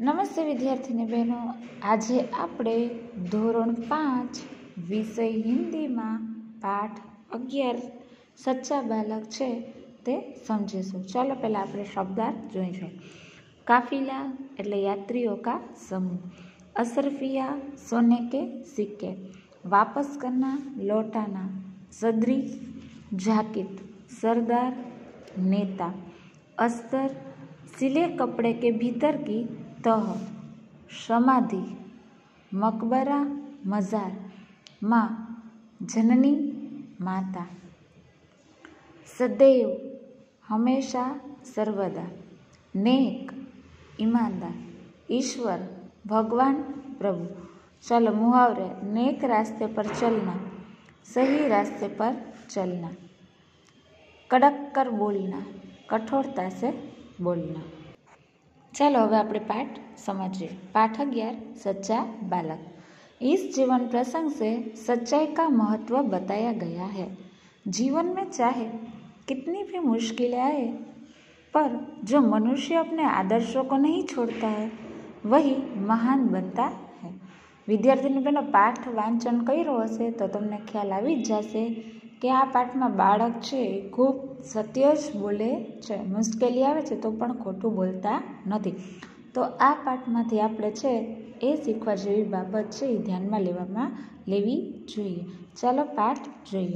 નમસ્તે વિદ્યાર્થીની બહેનો, આજે આપણે ધોરણ 5 વિષય હિન્દીમાં પાઠ 11 સચ્ચા બાલક છે તે સમજીશું। ચાલો પહેલાં આપણે શબ્દાર્થ જોઈશું। કાફિલા એટલે યાત્રીઓ કા સમૂહ, અશરફિયા સોને કે સિક્કે, वापस करना लौटाना, सदरी जाकिट, सरदार नेता, अस्तर सिले कपड़े के भीतर की तह, समाधि मकबरा मज़ार, माँ जननी माता, सदैव हमेशा सर्वदा, नेक ईमानदार, ईश्वर भगवान प्रभु। चलो मुहावरे, नेक रास्ते पर चलना, सही रास्ते पर चलना, कड़क कर बोलना, कठोरता से बोलना। चलो હવે આપણે पाठ समझिए। पाठ 11 सच्चा बालक। इस जीवन प्रसंग से सच्चाई का महत्व बताया गया है। जीवन में चाहे कितनी भी मुश्किलें आए, पर जो मनुष्य अपने आदर्शों को नहीं छोड़ता है वही महान बनता है। विद्यार्थी बहनों, पाठ वांचन कर्यो हशे तो तमने ख्याल आवी ज जशे कि आ पाठ में बाळक छे खूब सत्य ज बोले छे, मुश्केली आवे छे तो पण खोटुं बोलता नथी। तो आ पाठमांथी आपणे छे ए शीखवा जेवी बाबत छे ए ध्यानमां लेवी जोईए। चलो पाठ जोईए।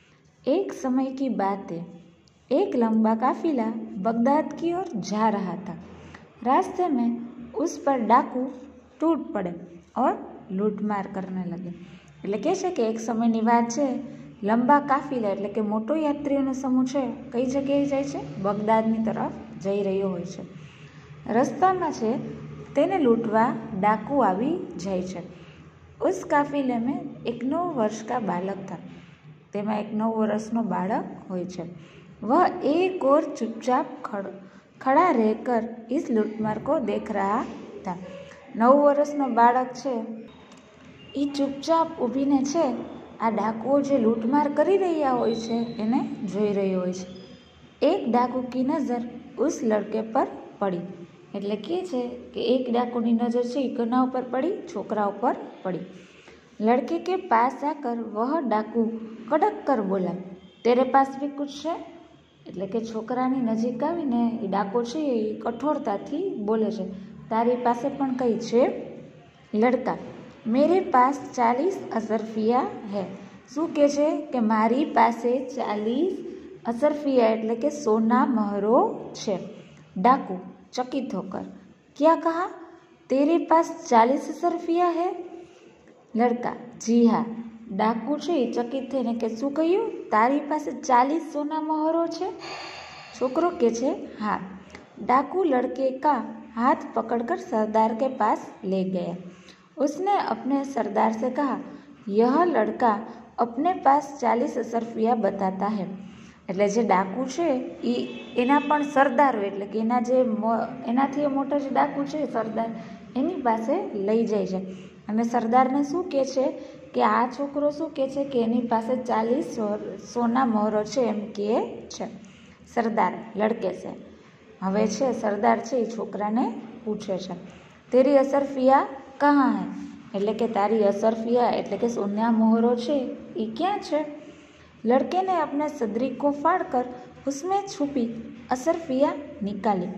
एक समय की बात है, एक लंबा काफिला बगदाद की ओर जा रहा था। रास्ते में उस पर डाकू टूट पड़े और लूटमार करने लगे। એટલે કે છે કે એક સમયની વાત છે, લંબા કાફિલા એટલે કે મોટો યાત્રીઓનો સમૂહ છે કઈ જગ્યાએ જાય છે? બગદાદની તરફ જઈ રહ્યો હોય છે। રસ્તામાં છે તેને લૂંટવા डाकू આવી જાય છે। उस काफिले में एक 9 वर्ष का बालक था। તેમાં એક 9 વર્ષનો બાળક હોય છે। वह एक और चुपचाप खड़ा रहकर इस लूटमार को देख रहा था। 9 વર્ષનો બાળક છે એ ચૂપચાપ ઊભીને છે આ ડાકુઓ જે લૂંટમાર કરી રહ્યા હોય છે એને જોઈ રહ્યો હોય છે। એક डाकू की नज़र उस लड़के पर पड़ी, એટલે કે છે કે એક डाकूની नज़र છે એ કોના ઉપર પડી? છોકરા ઉપર પડી। लड़के के पास आकर वह डाकू कड़क कर बोला, तेरे पास भी कुछ है? એટલે કે છોકરાની નજીક આવીને એ ડાકુ છે એ કઠોરતાથી બોલે છે, તારી પાસે પણ કઈ છે? લડકા, मेरे पास 40 અશરફિયા है। શું કહે છે કે મારી પાસે 40 અશરફિયા એટલે કે સોના મહરો છે। डाकू चकित होकर, क्या कहा? तेरे पास 40 અશરફિયા है? लड़का, जी हाँ। डाकू છે એ ચકિત થઈને કે શું કહ્યું? તારી પાસે 40 સોના મહોરો છે? છોકરો કે છે हाँ। डाकू लड़के का हाथ पकड़कर सरदार के पास ले गया। उसने अपने सरदार से कहा, यह लड़का अपने पास 40 અશરફિયા बताता है। એટલે જે ડાકુ છે એ એના પણ સરદાર હોય એટલે કે એનાથી મોટો જે ડાકુ છે સરદાર એની પાસે લઈ જાય છે અને સરદારને શું કહે છે કે આ છોકરો શું કહે છે કે એની પાસે 40 સોના મહોરો છે એમ કહે છે। સરદાર લડકે છે, હવે છે સરદાર છે એ છોકરાને પૂછે છે, તેરી અશરફિયા कहाँ है? એટલે કે તારી અશરફિયા એટલે કે સોના મોહરો છે એ ક્યાં છે? लड़के ने अपने सदरी को फाड़कर उसमें छुपी अशरफिया निकाली।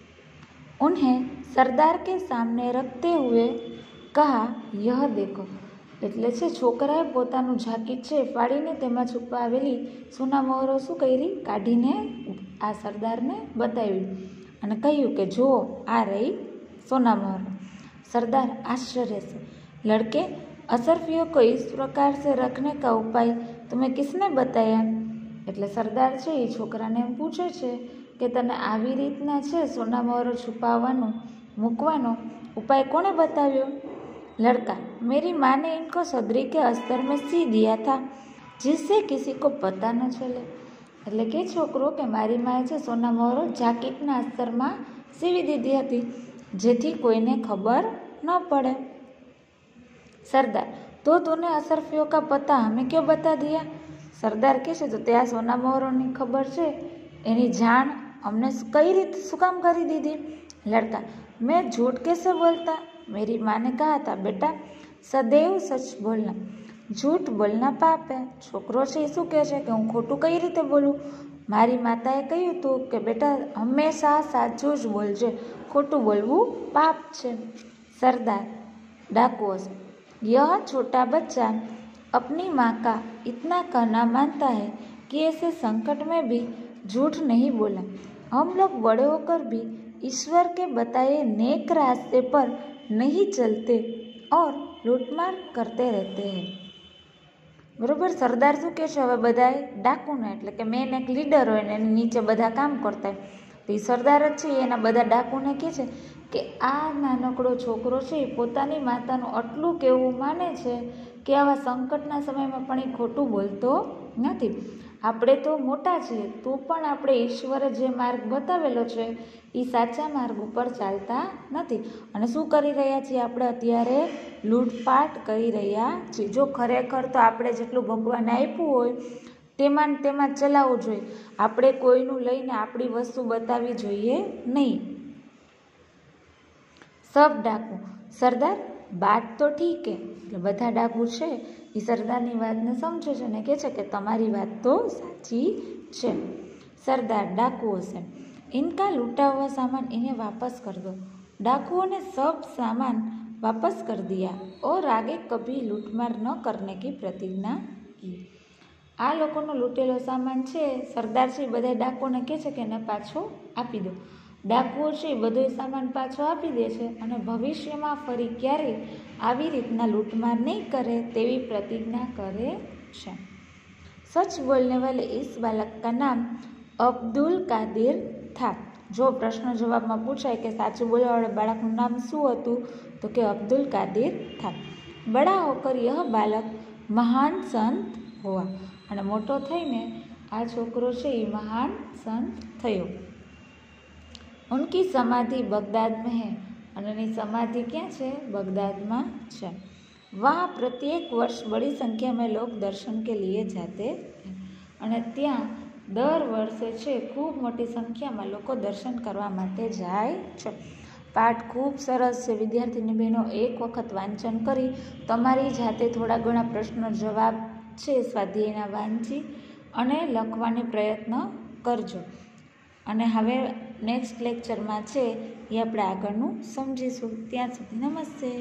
उन्हें सरदार के सामने रखते हुए कहा, यह देखो। એટલે છે છોકરાએ પોતાનું જાકીટ છે ફાડીને તેમાં છુપાવેલી સોના મોહરો શું કરી? કાઢીને આ સરદારને બતાવી અને કહ્યું કે જુઓ આ રહી સોના મોહરો। सरदार आश्चर्य से, लड़के अशरफियों को इस प्रकार से रखने का उपाय तुम्हें किसने बताया? એટલે સરદાર છે એ છોકરાને એમ પૂછે છે કે તને આવી રીતના છે સોના મોહરો છુપાવવાનો મૂકવાનો ઉપાય કોણે બતાવ્યો? लड़का, मेरी माँ ने इनको सदरी के अस्तर में सी दिया था जिससे किसी को पता न चले। એટલે કે છોકરો કે મારી માએ છે સોના મોહરો જાકીટના અસ્તરમાં સીવી દીધી હતી જેથી કોઈને ખબર न पड़े। सरदार, तो तूने अशरफियों का पता हमें क्यों बता दिया? सरदार कहे तो त्या सोना मोहरोनी खबर है एनी जाण अमने कई रीते शुं काम करी दीधी? लड़का, मैं झूठ कैसे बोलता? मेरी माँ ने कहा था, बेटा सदैव सच बोलना, झूठ बोलना पाप है। છોકરો છે એ શું કહે છે કે હું ખોટું કઈ રીતે બોલું? મારી માતાએ કહ્યું હતું કે બેટા હંમેશા સાચું જ બોલજે, ખોટું બોલવું પાપ છે। सरदार डाकुओं से, यह छोटा बच्चा अपनी माँ का इतना कहना मानता है कि ऐसे संकट में भी झूठ नहीं बोला। हम लोग बड़े होकर भी ईश्वर के बताए नेक रास्ते पर नहीं चलते और लूटमार करते रहते हैं। बराबर। सरदार શું કહે છે? હવે બધાએ ડાકુને, એટલે કે મેન એક લીડર હોય ને એની નીચે બધા કામ કરતા હોય, તો એ સરદાર જ છે એના બધા ડાકુને કહે છે કે આ નાનકડો છોકરો છે એ પોતાની માતાનું આટલું કહેવું માને છે કે આવા સંકટના સમયમાં પણ એ ખોટું બોલતો નથી। આપણે તો મોટા છીએ તો પણ આપણે ઈશ્વરે જે માર્ગ બતાવેલો છે એ સાચા માર્ગ ઉપર ચાલતા નથી અને શું કરી રહ્યા છીએ? આપણે અત્યારે લૂંટપાટ કરી રહ્યા છીએ। જો ખરેખર તો આપણે જેટલું ભગવાને આપ્યું હોય તેમાં ચલાવવું જોઈએ। આપણે કોઈનું લઈને આપણી વસ્તુ બતાવવી જોઈએ નહીં। सब डाकू, सरदार बात तो ठीक है। એટલે બધા ડાકુ છે એ સરદારની વાતને સમજે છે અને કહે છે કે તમારી વાત તો સાચી છે। सरदार डाकुओं से, इनका लूटा हुआ सामान इन्हें वापस कर दो। डाकुओं ने सब सामान वापस कर दिया और आगे कभी लूटमार न करने की प्रतिज्ञा की। આ લોકોનો લૂંટેલો સામાન છે સરદાર છે એ બધા ડાકુઓને કહે છે કે એને પાછો આપી દો। ડાકુઓ છે એ બધો સામાન પાછો આપી દે છે અને ભવિષ્યમાં ફરી ક્યારેય આવી રીતના લૂંટમાર નહીં કરે તેવી પ્રતિજ્ઞા કરે છે। સચ બોલને વાલે ઇસ બાલક કા નામ અબ્દુલ કાદિર था। જો પ્રશ્ન જવાબમાં પૂછાય કે સાચું બોલવાવાળા બાળકનું નામ શું હતું તો કે અબ્દુલ કાદિર था। બડા હોકર યહ બાલક મહાન સંત હોવા, અને મોટો થઈને આ છોકરો છે એ મહાન સંત થયો। उनकी समाधि बगदाद में है, અને એની સમાધિ ક્યાં છે? બગદાદમાં છે। वहाँ प्रत्येक वर्ष बड़ी संख्या में लोग दर्शन के लिए जाते हैं, અને ત્યાં દર વર્ષે છે ખૂબ મોટી સંખ્યામાં લોકો દર્શન કરવા માટે જાય છે। પાઠ ખૂબ સરસ છે વિદ્યાર્થીની બહેનો, એક વખત વાંચન કરી તમારી જાતે થોડા ઘણા પ્રશ્નો જવાબ છે સ્વાધ્યાયના વાંચી અને લખવાનો પ્રયત્ન કરજો। અને હવે નેક્સ્ટ લેક્ચરમાં છે એ આપણે આગળનું સમજીશું। ત્યાં સુધી નમસ્તે।